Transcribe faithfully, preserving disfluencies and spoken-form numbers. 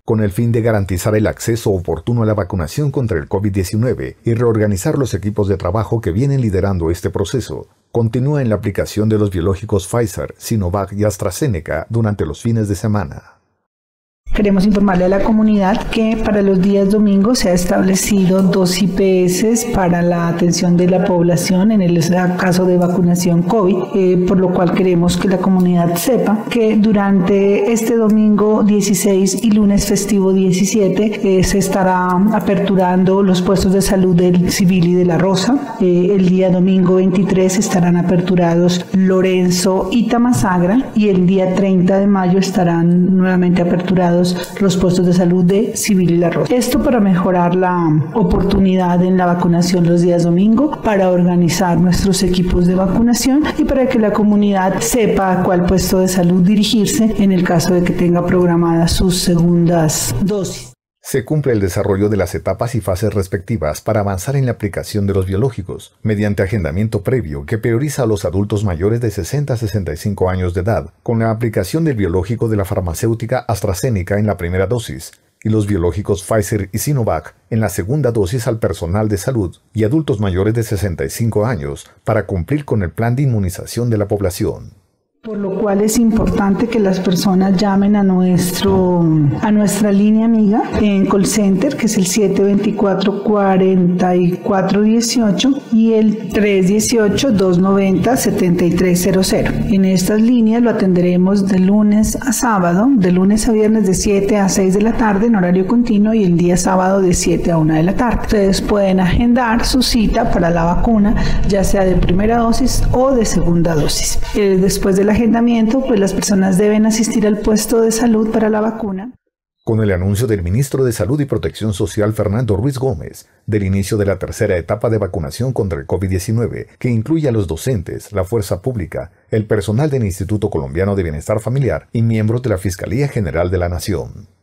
con el fin de garantizar el acceso oportuno a la vacunación contra el COVID diecinueve y reorganizar los equipos de trabajo que vienen liderando este proceso. Continúa en la aplicación de los biológicos Pfizer, Sinovac y AstraZeneca durante los fines de semana. Queremos informarle a la comunidad que para los días domingos se ha establecido dos I P S para la atención de la población en el caso de vacunación COVID, eh, por lo cual queremos que la comunidad sepa que durante este domingo dieciséis y lunes festivo diecisiete eh, se estará aperturando los puestos de salud del Civil y de La Rosa. Eh, el día domingo veintitrés estarán aperturados Lorenzo y Tamasagra y el día treinta de mayo estarán nuevamente aperturados los puestos de salud de Civil y La Rosa. Esto para mejorar la oportunidad en la vacunación los días domingo, para organizar nuestros equipos de vacunación y para que la comunidad sepa a cuál puesto de salud dirigirse en el caso de que tenga programadas sus segundas dosis. Se cumple el desarrollo de las etapas y fases respectivas para avanzar en la aplicación de los biológicos, mediante agendamiento previo que prioriza a los adultos mayores de sesenta a sesenta y cinco años de edad, con la aplicación del biológico de la farmacéutica AstraZeneca en la primera dosis, y los biológicos Pfizer y Sinovac en la segunda dosis al personal de salud y adultos mayores de sesenta y cinco años, para cumplir con el plan de inmunización de la población. Por lo cual es importante que las personas llamen a nuestro a nuestra línea amiga en call center, que es el siete veinticuatro, cuarenta y cuatro dieciocho y el tres dieciocho, doscientos noventa, setenta y tres cero cero. En estas líneas lo atenderemos de lunes a sábado, de lunes a viernes de siete a seis de la tarde en horario continuo y el día sábado de siete a una de la tarde. Ustedes pueden agendar su cita para la vacuna, ya sea de primera dosis o de segunda dosis. Eh, después de la agendamiento, pues las personas deben asistir al puesto de salud para la vacuna. Con el anuncio del ministro de Salud y Protección Social Fernando Ruiz Gómez del inicio de la tercera etapa de vacunación contra el COVID diecinueve, que incluye a los docentes, la fuerza pública, el personal del Instituto Colombiano de Bienestar Familiar y miembros de la Fiscalía General de la Nación.